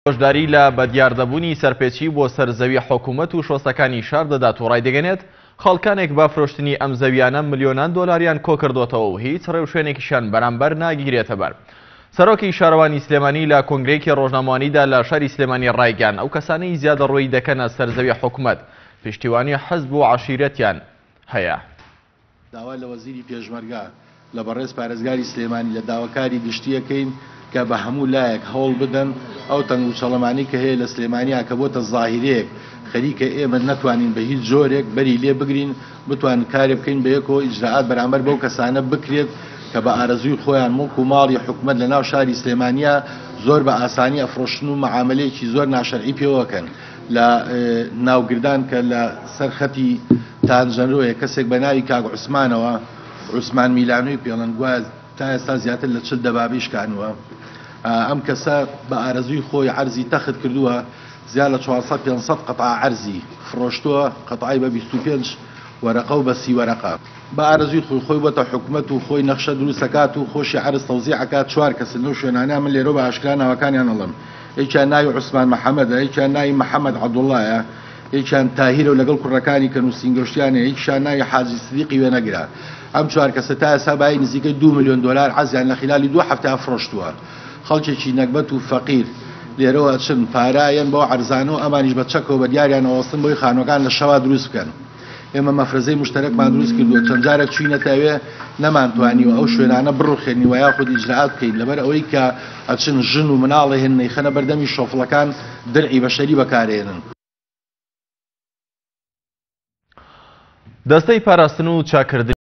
هۆشداری لە بەدیاردەبوونی سەرپێچی بۆ سەرزەوی حکوومەت و شۆستەکانی شار دەدات و ڕایدەگەنێت خەڵکانێک با فرۆشتنی ئەم زەویانە ملیۆنان دۆلاریان کۆکردوتەوە و هیچ ڕێوشوێنێکیشان بەرامبەر ناگیرێتە بەر. سەرۆکی شارەوانی سلێمانی لە کۆنگرەیەکی ڕۆژنامەوانیدا لە شاری سلێمانی ڕایگەیاند ئەو کەسانەی زیادە ڕووی دەکەنە سەرزەوی حکوومەت پشتیوانی حەزب و عەشیرەتیان هەیە. داوا لە وەزیری پێشمەرگا لە بەڕێز پارێزگاری سلێمانی لە داواکاری گشتیەکەین کە بە هەموو لایەک هەوڵ بدەن ئەو تەنگ و چەڵەمانی کە هەیە لە سلێمانیا کە بۆتە زاهیرەیەک خەریکە ئێمە نەتوانین بە هیچ جۆرێک بەری لێ بگرین بتوانین کارێ بکەین بە یەکەوە ئیجراعات بەرامبەر بەو کەسانە بکرێت کە بە ئارەزووی خۆیان مڵک و ماڵی حکوومەت لە ناو شاری سلێمانیا زۆر بە ئاسانی ئەفرۆشتن و مەعاملەیەکی زۆر ناشەرعی پێوەکەن لە ناوگردان کە لە سەرخەتی تانژەرۆیە کەسێک بە ناوی کاک عوسمانەوە عوسمان میلانووی پێڵەنگواز تا ئێستا زیاتر لە 40 دەبابی شکانوە. ئەم کەسە بە ئارەزووی خۆی عەرزی تەخت کردووە زیاد لە 400-500 قەتع عەرزی فرۆشتووە قەتعی بە 25 وەرەقە و بە 30 وەرەقە بە ئارەزووی خۆی بۆتە حکوومەت و خۆی نەخشە دروستەکات و خۆشی عەرز تەوزیعەکات. 4 کەس لەو شوێنانە من لێرە بە ئاشکرا ناوەکانیان هەڵم. یەکیان ناوی عوسمان محەممەدە، یەکیان ناوی محەممەد عەبدوڵڵایە، یەکیان تاهیرە و لەگەڵ کوڕەکانی کە نووسینگەشتیانە، یەکیان ناوی حاجی سدیقی وێنەگرا. ئەم 4 کەسە تا ئێستا بای نزیکەی 2 ملیۆن دۆلار عەرزیان لە خلالی 2 هەفتە فرۆشتووە. خەڵکێکی نەکبەت و فەقیر لێرەوە چن پارایەن بۆ عەرزانە و ئەمانیش بە چەکەوە بە دیاریان ئەوەستن بۆی خانوەکان لە شەوا دروست بکەن. ئێمە مەفرەزەی مشتەرەکمان دروست کردووە چەند جارێک چوینەتەوێ نەمانتوانیوە ئەو شوێنانە بڕوخێنیوە یاخود ئیجراعات بکەین لەبەر ئەوەی کە ئەچن ژن و مناڵی هێنەی خەنە بەردەمی شۆفڵەکان دەرعی بەشەری بەکارهێنن. دەستەی پاراستن و چاکردن